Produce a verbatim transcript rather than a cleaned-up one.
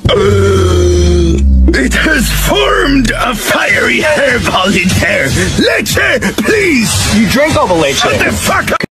It has formed a fiery hairball in there. Leche, please! You drank all the leche. Shut the fuck up!